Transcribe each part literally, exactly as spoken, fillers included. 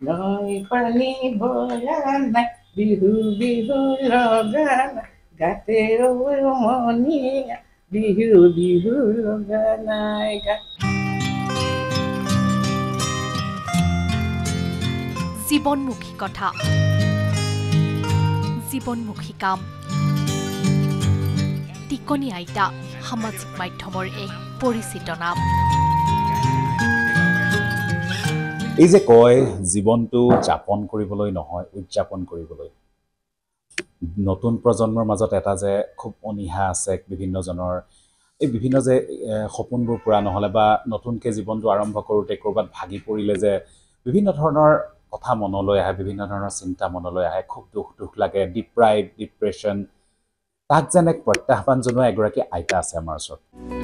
নৈ পানী বলা নাই বিহু বিহু লগা নাই গাতে মনিয়া বিহু বিহু লগা নাই গা জীৱনমুখী কথা জীৱনমুখী কাম টিকনি আইতা সামাজিক মাধ্যমৰ এক পৰিচিত নাম এই যে কয় জীৱনটো যাপন কৰিবলৈ নহয় উদযাপন কৰিবলৈ নতুন প্ৰজন্মৰ মাজত এটা যে খুব অনিহা আছে বিভিন্ন জনৰ এই বিভিন্ন যে সপোনবোৰ পুৰা নহলে বা নতুনকে জীৱনটো আৰম্ভ কৰোঁতে কৰবাত ভাগি পৰিলে যে বিভিন্ন ধৰণৰ কথা মনলৈ আহে বিভিন্ন ধৰণৰ চিন্তা মনলৈ আহে খুব দুখ দুখ লাগে ডিপ্ৰাইভ ডিপ্ৰেশ্যন তাক যেন এক প্ৰত্যাহ্বান জনোৱা এগৰাকী আইতা আছে আমাৰ ওচৰত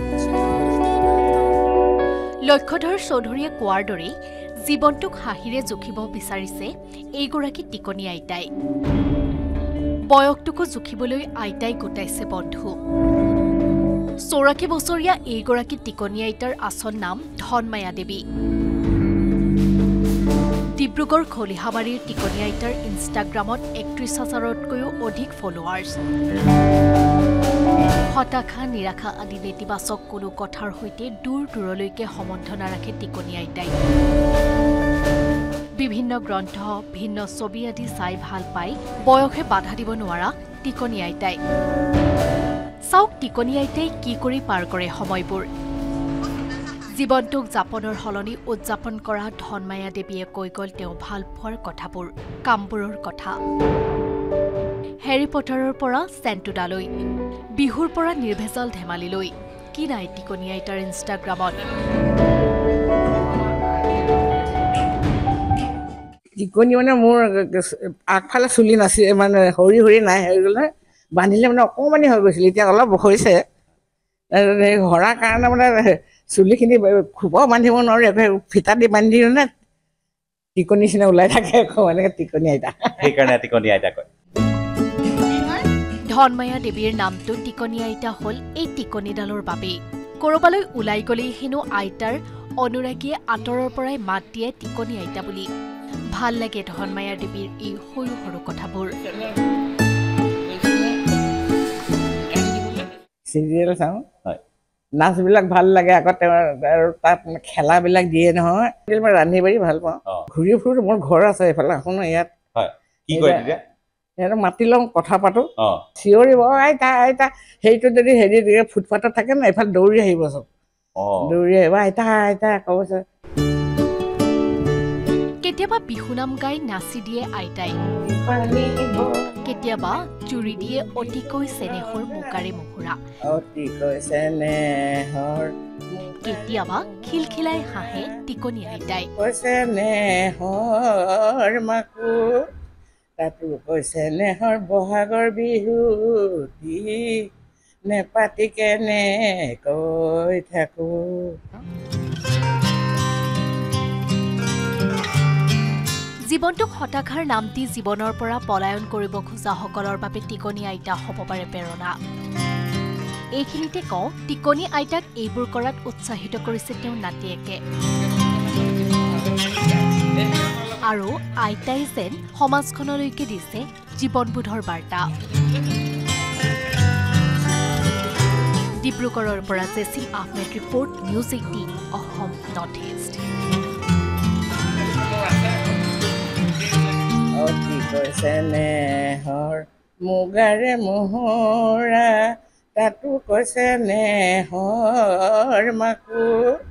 লক্ষ্যধৰ চৌধুৰীয়ে কোৱাৰ দৰে জীৱনটোক হাঁহিৰে জুখিব বিচাৰিছে এইগৰাকী টিকনি আইতাই বয়সটোকো জুখিবলৈ আইতাই গোটাইছে বন্ধু চৌৰাশী বছৰীয়া এইগৰাকী টিকনি আইতাৰ আচল নাম ধনমায়া দেৱী ডিব্ৰুগড় খলিহাবাৰীৰ টিকনি আইতাৰ ইনষ্টাগ্ৰামত একত্ৰিশ হাজাৰতকৈও অধিক ফলোৱাৰ্ছ হতাশা নিৰাশা আদি নেতিবাচক কোনো কথাৰ সৈতে দূৰ দূৰলৈকে সম্বন্ধ নাৰাখে টিকনি আইতাই বিভিন্ন গ্ৰন্থ ভিন্ন ছবি আদি চাই ভাল পাই বয়সে বাধা দিব নোৱাৰা টিকনি আইতাই চাওক টিকনি আইতাই কি কৰি পাৰ কৰে সময়বোৰ জীৱনটোক যাপনৰ সলনি উদযাপন কৰা ধনমায়া দেৱীয়ে কৈ গ'ল তেওঁ ভাল পোৱাৰ কথাবোৰ কামবোৰৰ কথা হেৰি পটাৰৰ পৰা চেণ্টুডালৈ বিহুৰ পৰা নিৰ্ভেজাল ধেমালিলৈ কি নাই টিকনি আইতাৰ ইনষ্টাগ্ৰামত টিকনি মানে মোৰ আগফালে চুলি নাছিল মানে সৰি সৰি নাই হৈ গ'লে বান্ধিলে মানে অকণমানি হৈ গৈছিল এতিয়া অলপ হৈছে হৰাৰ কাৰণে মানে চুলিখিনি খুব বান্ধিব নোৱাৰো একো ফিটা দি বান্ধি দিওঁ নে টিকনি নিচিনা ওলাই থাকে আকৌ এনেকৈ টিকনি আইতা সেইকাৰণে টিকনি আইতা কয় ধনমায়া দেৱীৰ নামটো টিকনি আইতা হ'ল এই টিকনিডালৰ বাবেই কৰবালৈ ওলাই গ'লেই হেনো আইতাৰ অনুৰাগীয়ে আঁতৰৰ পৰাই মাত দিয়ে টিকনি আইতা বুলি ভাল লাগে ধনমায়া দেৱীৰ এই সৰু সৰু কথাবোৰ চিৰিয়েল চাওঁ হয় নাচবিলাক ভাল লাগে আকৌ তেওঁৰ আৰু তাত খেলাবিলাক দিয়ে নহয় মই ৰান্ধি বাঢ়ি ভাল পাওঁ ঘূৰি ফুৰো মোৰ ঘৰ আছে এইফালে শুনো ইয়াত কি কয় তেতিয়া সিহঁতক মাতি লওঁ কথা পাতো চিঞৰিব আইতা আইতা সেইটো যদি হেৰি ফুটপাথত থাকে ন এইফালে দৌৰি আহিব চব দৌৰি আহিব আইতা আইতা ক'ব কেতিয়াবা বিহুনাম গাই নাচি দিয়ে আইতাই কেতিয়াবা জুৰি দিয়ে অতিকৈ চেনেহৰ মুকাৰে মুহুৰা কেতিয়াবা খিলখিলাই হাঁহে টিকনি আইতাই তাতো কৈছে নেহৰ বহাগৰ বিহু নেপাতি কেনে কৈ থাকো জীৱনটোক হতাশাৰ নাম দি জীৱনৰ পৰা পলায়ন কৰিব খোজাসকলৰ বাবে টিকনি আইতা হ'ব পাৰে প্ৰেৰণা এইখিনিতে কওঁ টিকনি আইতাক এইবোৰ কৰাত উৎসাহিত কৰিছে তেওঁ নাতিয়েকে আৰু আইতাই যেন সমাজখনলৈকে দিছে জীৱনবোধৰ বাৰ্তা ডিব্ৰুগড়ৰ পৰা Jesil Ahmed report news eighteen Assam north east অতি কৈছে নেহৰ মুগাৰে মোহৰা তাতো কৈছে নেহৰ মাকো